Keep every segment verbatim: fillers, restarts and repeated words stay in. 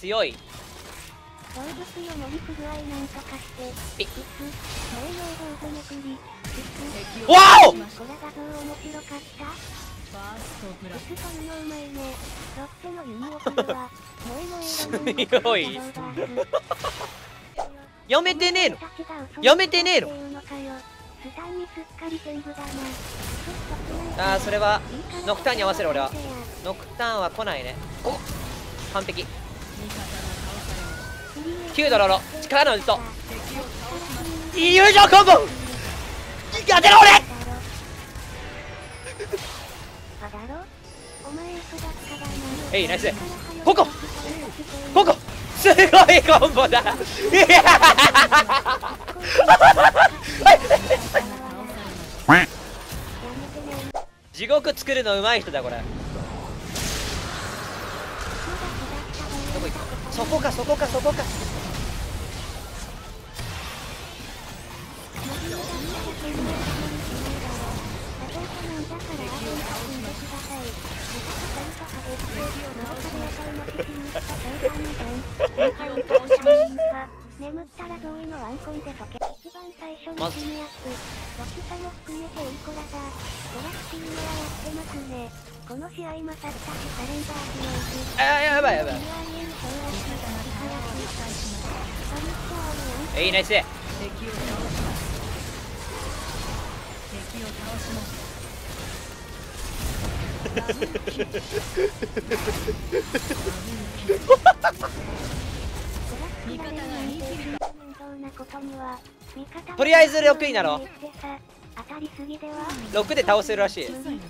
強い。 動物よ乗り不具合なんとかしてピッ前の映像めくりわおこれ画像面白かったうつというのうまいねロッテのユニオクルは萌えの映画強いやめてねえのやめてねえの。あーそれはノクターンに合わせる。俺はノクターンは来ないね。お完璧。きゅうドロロ力のウルト友情コンボ当てろ俺えいナイス。ここここすごいコンボだ地獄作るの上手い人だこれ。どこ行ったそこかそこかそこか。 眠ったら同意のワンコンで溶け一番最初に死ぬやつロキサも含めていい子らだ。ドラフチームはやってますね。この試合またったしサレンダー記念あやばいやばい。えいナイス。 敵を倒します敵を倒します味方が言い切るか。 とりあえずろくになろう。 当たりすぎではろくで倒せるらしい。 死ぬ。前の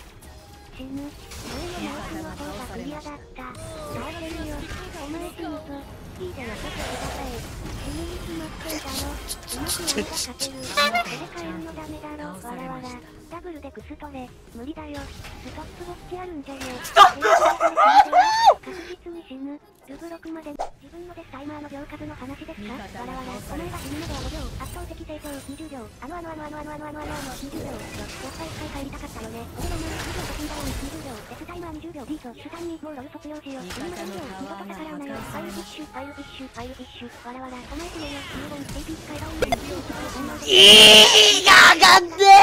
マウスの方がクリアだった。倒れるよ。お前死ぬぞ。いいでよけてください。死ぬに決まってんだろ。うまくやれば勝てる。それ変えるのダメだろ。わらわら。ダブルでクストレ。無理だよ。ストップウォッチあるんじゃね。ストップ確実に死ぬ。ルブろくまで自分のデスタイマーの秒数の話ですか。わらわら。お前が死ぬまではごびょう。圧倒的成長にじゅうびょう。あのあのあのあのあのあのあのあのあのにじゅうびょう。やっぱいっかい帰りたかったよね。俺の前ににじゅうごふんダウンにじゅうびょう。デスタイマーにじゅうびょう。リード。主単にもうロル卒業しよう。死ぬまでに二度と逆らわないよ。ファイルフィッシュファイルフィッシュファイルフィッシュ。わらわら。お前死ねよ。キューボン エーピー 使いダウンにいいががんで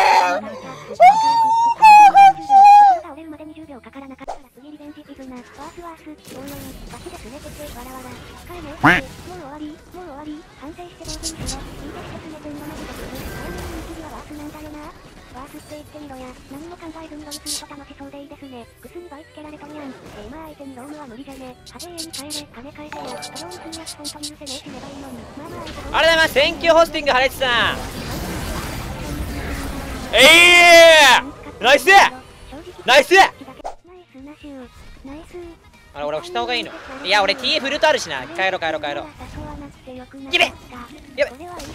倒れるまでにじゅうびょうかからなかったら次リベンジピズナ。ワースワース。ローロン。バチですねてて。わらわら。使えねえ。もう終わり。もう終わり。反省して同時にしろ。いいですね。君のマジで。早めに次はワースなんだよな。ワースって言ってみろや。何も考えずにロルすると楽しそうでいいですね。クスに倍つけられとるやん。えー、まあ相手にロームは無理じゃね。派手に帰れ。金返せや。ドローンするやつほんとに許せねえしねばいいのに。まあまあ相手。 ありがとうございます。センキューホスティングハレッチさん。えいーナイスナイス。あれ俺押した方がいいの。いや俺 ティーエフ フルトあるしな。帰ろう帰ろう帰ろう。やべやべ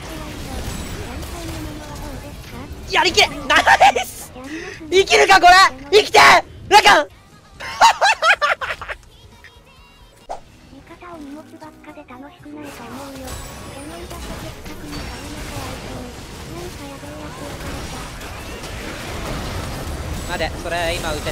やりきれナイス。生きるかこれ生きてラカン味方を荷物ばっかで楽しくないと思うよ。キャノンだけ的確に変えなきゃ相手になんかやべえやつをされた。 待てそれ今撃てない。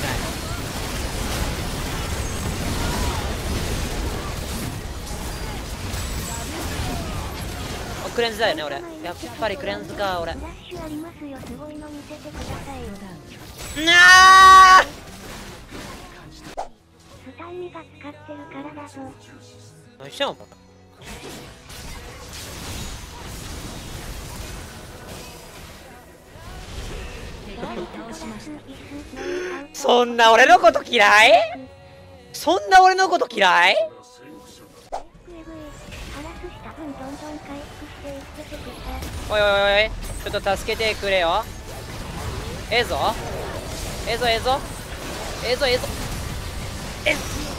クレンズだよね俺。やっぱりクレンズか俺。 フラッシュありますよ。すごいの見せてください。 なあスタンミが使ってるからだぞ。 何してんのお前。そんな俺のこと嫌い？そんな俺のこと嫌い？おいおいおいちょっと助けてくれよ。ええぞええぞええぞええぞええぞえっ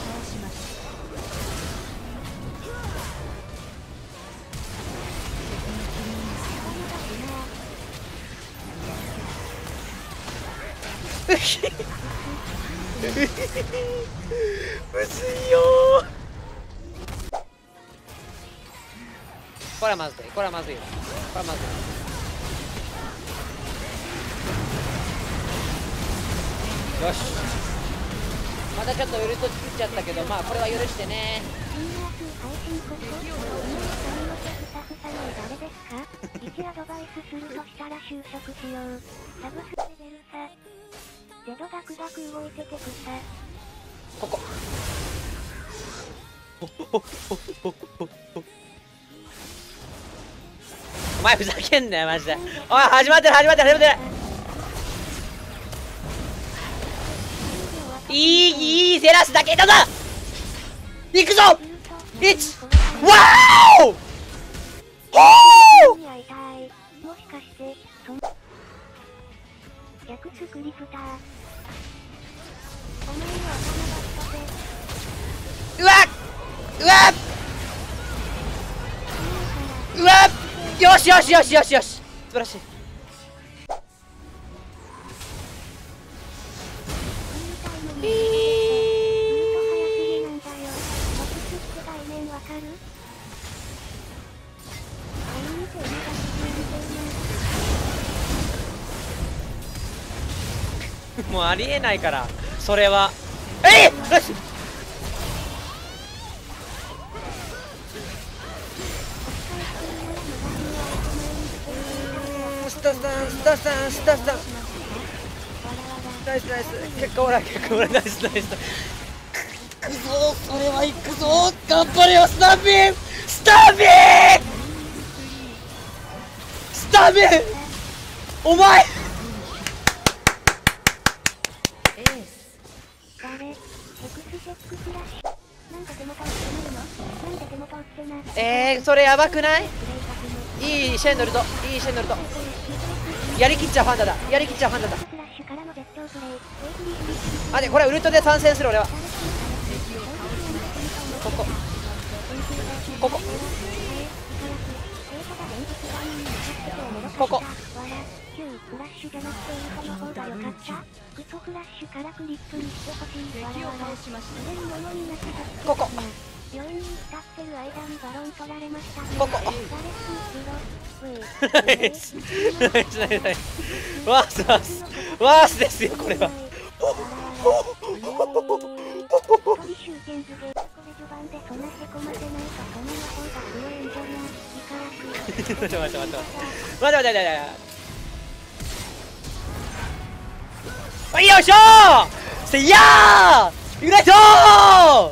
むずいよこれはまずいこれはまずいよこれはまずい。よしまたちょっとウルト作っちゃったけどまあこれは許してね。 配信こそ、今の髪の毛ふさふさの誰ですか？いちアドバイスするとしたら就職しよう。サブスレベルさ。ゼドガクガク動いててくさ。 ここお前ふざけんなよマジで。おい始まってる始まってる始まってる。いいいいセラスだけだぞ。行くぞ。いちわーおほー。 もしかしてそん逆スクリプター。お前の頭が一つ。 うわうわうわよしよしよしよしよし素晴らしい。 ウルト早すぎなんだよ。ボクスって概念わかる？あれ見て今が進んでるもうありえないからそれは。えいよしスタスタンスタスタンスタスタンナイスナイス結果オーライ結果オーライナイスナイス。くぞそれはいくぞ頑張れよスタンビンスタンビンスタンビンお前誰？エクスチェックフラッシュ。なんで手元打ってないの？なんで手元打ってない？ えー、それやばくない？いいシェンノルトいいシェンノルトやりきっちゃうファンダだやりきっちゃうファンダだ。あでこれウルトで参戦する俺は。ここここここフラッシュじゃなくてインフォの方が良かった。クソフラッシュからクリップにしてほしい。わらわらすでに物になってた。ここ病院に浸ってる間にバロン取られました。ここナイスナイスナイスナイスワースワースワースですよこれは。集権図でこれ序盤でそんなへこませないとその方が強いんじゃない？いからく待って待って待って待って待って待って待ってはいよいしょーせいやーユナイトー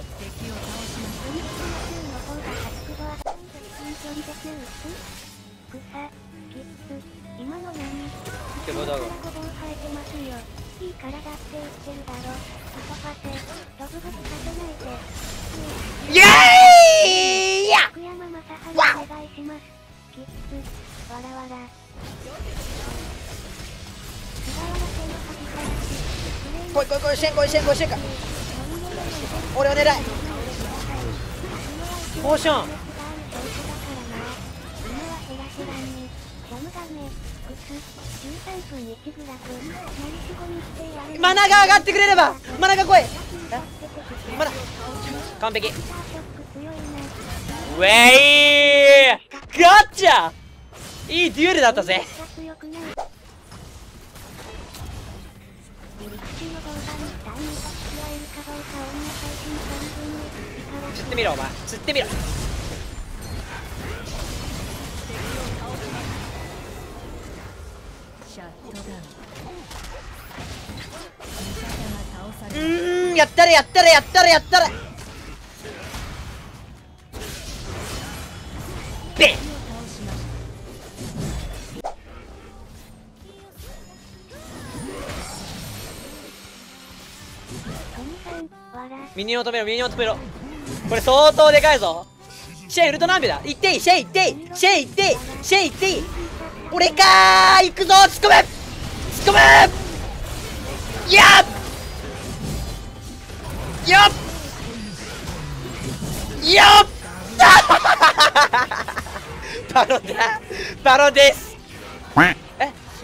今の何？スゴボウ生えてますよ。いい体って言ってるだろ。クソパセドブブツさせないで。イエーイや福山雅治お願いします。キッズわらわら来い来い来いシェン来いシェン来いシェンか俺を狙いポーションマナが上がってくれればマナが来いマナ完璧ウェイガッチャいいデュエルだったぜ。釣ってみろお前釣ってみろ。うーんやったれやったれやったれやったれベンミニオン止めろミニオン止めろこれ相当でかいぞ。シェイウルト何秒だいっていいシェイいっていいシェイいっていいシェイいっていい俺かー行くぞ突っ込め突っ込めいやっよっよっバロだバロですえ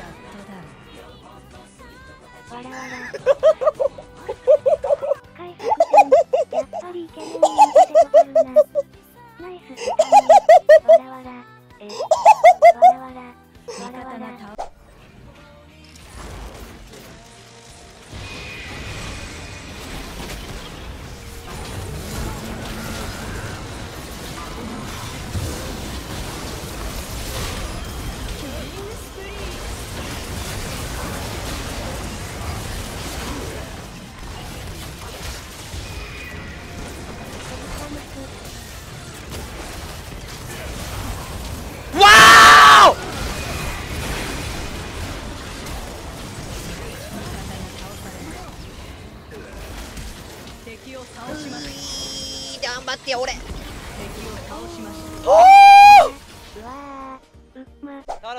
やっぱりイケメンになってござるな。ナイススタミわらわらえわらわらわらわら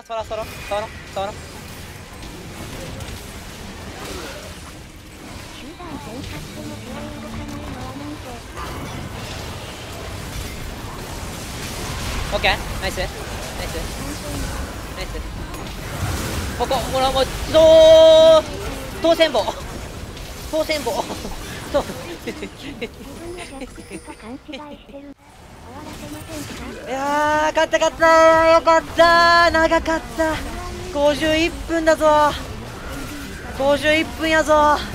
触ら触ら触ら触ら集団戦勝っても手は動かないのはなんで。 オッケーナイスナイスナイスここほらもうどう当選棒当選棒そう自分の逆口と勘違いしてる。終わらせませんか。 いやー勝った勝ったよかった長かったごじゅういっぷんだぞごじゅういっぷんやぞ